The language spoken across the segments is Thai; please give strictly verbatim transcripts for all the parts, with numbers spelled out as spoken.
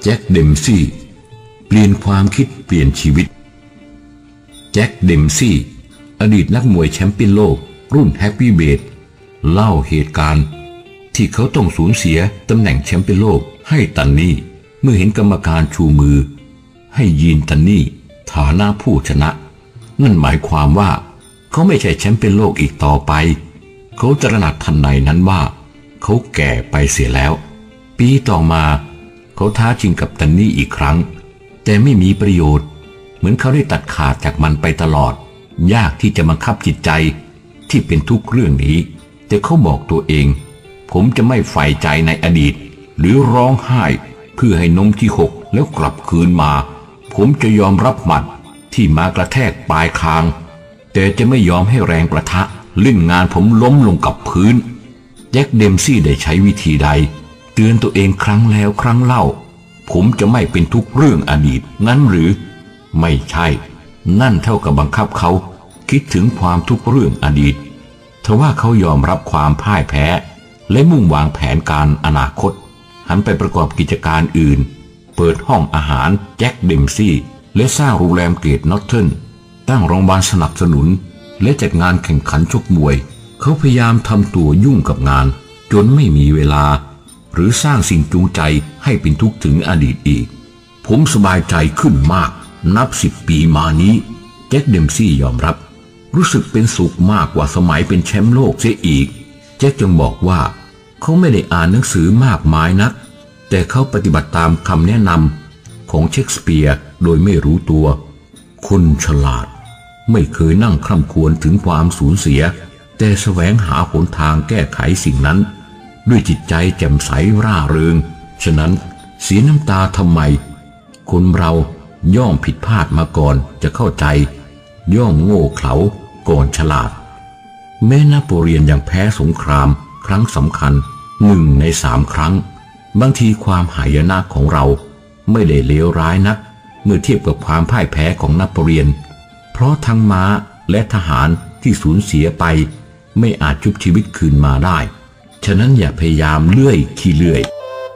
จ็คเดมซี่เปลี่ยนความคิดเปลี่ยนชีวิตแจ็คเดมซี่อดีตนักมวยแชมป์เปี้ยนโลกรุ่นแฮปปี้เวทเล่าเหตุการณ์ที่เขาต้องสูญเสียตำแหน่งแชมป์เปี้ยนโลกให้ตันนี่เมื่อเห็นกรรมการชูมือให้ยีนตันนี่ฐานะผู้ชนะนั่นหมายความว่าเขาไม่ใช่แชมป์เปี้ยนโลกอีกต่อไปเขาตระหนักทันใดนั้นว่าเขาแก่ไปเสียแล้วปีต่อมาเขาท้าชิงกับตันนี่อีกครั้งแต่ไม่มีประโยชน์เหมือนเขาได้ตัดขาดจากมันไปตลอดยากที่จะบังคับจิตใจที่เป็นทุกข์เรื่องนี้แต่เขาบอกตัวเองผมจะไม่ใฝ่ใจในอดีตหรือร้องไห้เพื่อให้นมที่หกแล้วกลับคืนมาผมจะยอมรับหมัดที่มากระแทกปลายคางแต่จะไม่ยอมให้แรงประทะเล่นงานผมล้มลงกับพื้นแจ็คเดมซี่ได้ใช้วิธีใดเตือนตัวเองครั้งแล้วครั้งเล่าผมจะไม่เป็นทุกเรื่องอดีตงั้นหรือไม่ใช่นั่นเท่ากับบังคับเขาคิดถึงความทุกเรื่องอดีตทว่าเขายอมรับความพ่ายแพ้และมุ่งวางแผนการอนาคตหันไปประกอบกิจการอื่นเปิดห้องอาหารแจ็คเดมซี่และสร้างโรงแรมเกรดนอตเทิร์นตั้งโรงพยาบาลสนับสนุนและจัดงานแข่งขันชกมวยเขาพยายามทำตัวยุ่งกับงานจนไม่มีเวลาหรือสร้างสิ่งจูงใจให้เป็นทุกข์ถึงอดีตอีกผมสบายใจขึ้นมากนับสิบปีมานี้แจ็คเดมซี่ยอมรับรู้สึกเป็นสุขมากกว่าสมัยเป็นแชมป์โลกเสียอีกแจ็คจึงบอกว่าเขาไม่ได้อ่านหนังสือมากมายนักแต่เขาปฏิบัติตามคำแนะนำของเชคสเปียร์โดยไม่รู้ตัวคนฉลาดไม่เคยนั่งคร่ำครวญถึงความสูญเสียแต่แสวงหาหนทางแก้ไขสิ่งนั้นด้วยจิตใจแจ่มใสร่าเริงฉะนั้นเสียน้ำตาทำไมคนเราย่อมผิดพลาดมาก่อนจะเข้าใจย่อมโง่เขลาก่อนฉลาดแม้นโปเลียนยังแพ้สงครามครั้งสำคัญหนึ่งในสามครั้งบางทีความหายนะของเราไม่ได้เลวร้ายนักเมื่อเทียบกับความพ่ายแพ้ของนโปเลียนเพราะทั้งม้าและทหารที่สูญเสียไปไม่อาจชุบชีวิตคืนมาได้ฉะนั้นอย่าพยายามเลื่อยขี้เลื่อย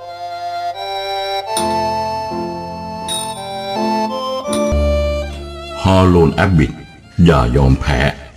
ฮาโลนแอบบิทอย่ายอมแพ้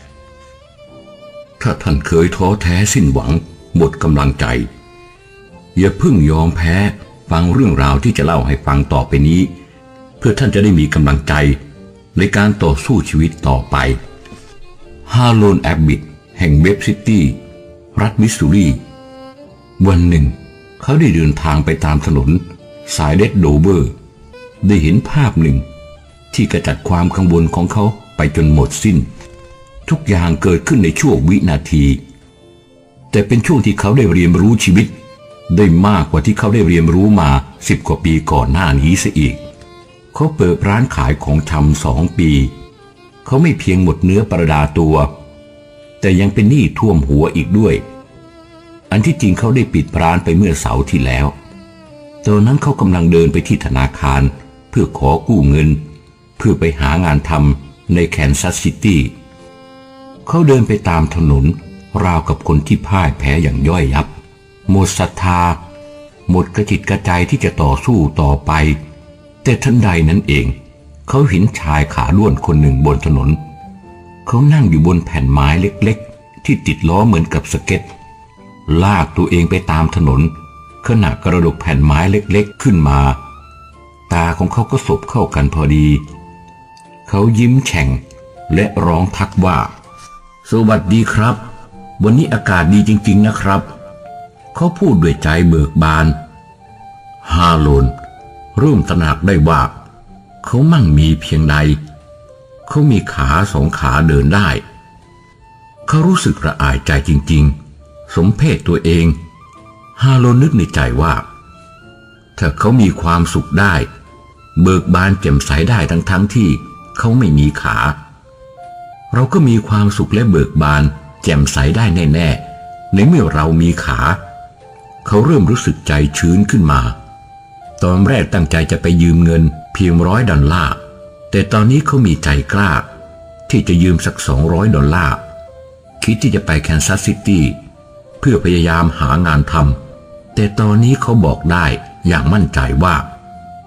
ถ้าท่านเคยท้อแท้สิ้นหวังหมดกำลังใจอย่าเพิ่งยอมแพ้ฟังเรื่องราวที่จะเล่าให้ฟังต่อไปนี้เพื่อท่านจะได้มีกำลังใจในการต่อสู้ชีวิตต่อไปฮาโลนแอบบิทแห่งเวฟซิตี้รัฐมิสซูรีวันหนึ่งเขาได้เดินทางไปตามถนนสายเดดโดเบอร์ได้เห็นภาพหนึ่งที่กระจัดความกังวลของเขาไปจนหมดสิ้นทุกอย่างเกิดขึ้นในช่วงวินาทีแต่เป็นช่วงที่เขาได้เรียนรู้ชีวิตได้มากกว่าที่เขาได้เรียนรู้มาสิบกว่าปีก่อนหน้านี้เสียอีกเขาเปิดร้านขายของชำสองปีเขาไม่เพียงหมดเนื้อประดาตัวแต่ยังเป็นหนี้ท่วมหัวอีกด้วยอันที่จริงเขาได้ปิดร้านไปเมื่อเสาร์ที่แล้วตอนนั้นเขากำลังเดินไปที่ธนาคารเพื่อขอกู้เงินเพื่อไปหางานทำในแคนซัสซิตี้เขาเดินไปตามถนนราวกับคนที่พ่ายแพ้อย่างย่อยยับหมดศรัทธาหมดกระจิตกระใจที่จะต่อสู้ต่อไปแต่ทันใดนั้นเองเขาเห็นชายขาด้วนคนหนึ่งบนถนนเขานั่งอยู่บนแผ่นไม้เล็กๆที่ติดล้อเหมือนกับสเก็ตลากตัวเองไปตามถนนขณะกระดกแผ่นไม้เล็กๆขึ้นมาตาของเขาก็สบเข้ากันพอดีเขายิ้มแฉ่งและร้องทักว่าสวัสดีครับวันนี้อากาศดีจริงๆนะครับเขาพูดด้วยใจเบิกบานฮาโลนเริ่มตระหนักได้ว่าเขามั่งมีเพียงใดเขามีขาสองขาเดินได้เขารู้สึกระอายใจจริงๆสมเพชตัวเองฮาโลนนึกในใจว่าถ้าเขามีความสุขได้เบิกบานแจ่มใสได้ทั้งๆ ท, ที่เขาไม่มีขาเราก็มีความสุขและเบิกบานแจ่มใสได้แน่ๆในเมื่อเรามีขาเขาเริ่มรู้สึกใจชื้นขึ้นมาตอนแรกตั้งใจจะไปยืมเงินเพียงร้อยดอลลาร์แต่ตอนนี้เขามีใจกล้าที่จะยืมสักสองร้อยดอลลาร์คิดที่จะไปแคนซัสซิตี้เพื่อพยายามหางานทำแต่ตอนนี้เขาบอกได้อย่างมั่นใจว่า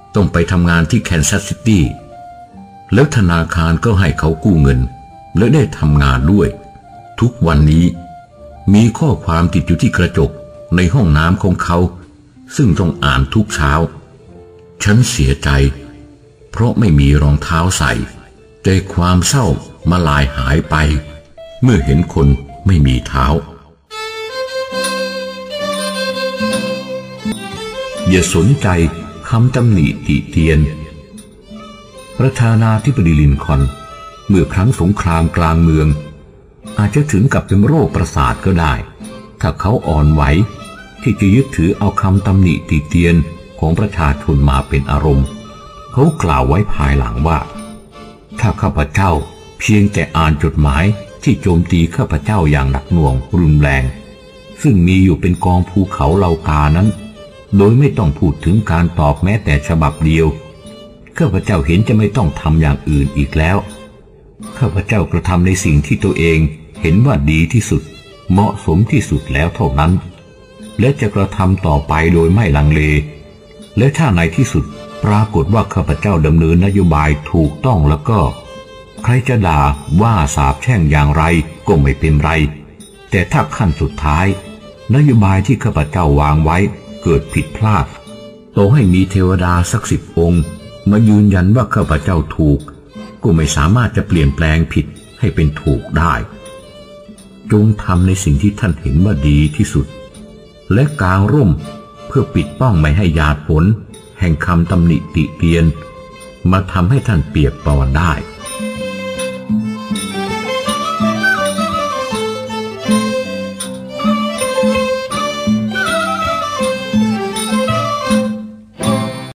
ต้องไปทำงานที่แคนซัสซิตี้แล้วธนาคารก็ให้เขากู้เงินและได้ทำงานด้วยทุกวันนี้มีข้อความติดอยู่ที่กระจกในห้องน้ำของเขาซึ่งต้องอ่านทุกเช้าฉันเสียใจเพราะไม่มีรองเท้าใส่แต่ความเศร้ามาลายหายไปเมื่อเห็นคนไม่มีเท้าอย่าสนใจคำตำหนิติเตียนประธานาธิบดีลินคอล์นเมื่อครั้งสงครามกลางเมืองอาจจะถึงกับเป็นโรคประสาทก็ได้ถ้าเขาอ่อนไหวที่จะยึดถือเอาคำตำหนิติเตียนของประชาชนมาเป็นอารมณ์เขากล่าวไว้ภายหลังว่าถ้าข้าพเจ้าเพียงแต่อ่านจดหมายที่โจมตีข้าพเจ้าอย่างหนักหน่วงรุนแรงซึ่งมีอยู่เป็นกองภูเขาเหล่ากานั้นโดยไม่ต้องพูดถึงการตอบแม้แต่ฉบับเดียวข้าพเจ้าเห็นจะไม่ต้องทำอย่างอื่นอีกแล้วข้าพเจ้ากระทำในสิ่งที่ตัวเองเห็นว่าดีที่สุดเหมาะสมที่สุดแล้วเท่านั้นและจะกระทำต่อไปโดยไม่ลังเลและถ้าในที่สุดปรากฏว่าข้าพเจ้าดำเนินนโยบายถูกต้องแล้วก็ใครจะด่าว่าสาปแช่งอย่างไรก็ไม่เป็นไรแต่ถ้าขั้นสุดท้ายนโยบายที่ข้าพเจ้าวางไว้เกิดผิดพลาดต่อให้มีเทวดาสักสิบองค์มายืนยันว่าข้าพเจ้าถูกก็ไม่สามารถจะเปลี่ยนแปลงผิดให้เป็นถูกได้จงทำในสิ่งที่ท่านเห็นว่าดีที่สุดและกางร่มเพื่อปิดป้องไม่ให้หยาดฝนแห่งคำตำหนิติเตียนมาทำให้ท่านเปียกปอนได้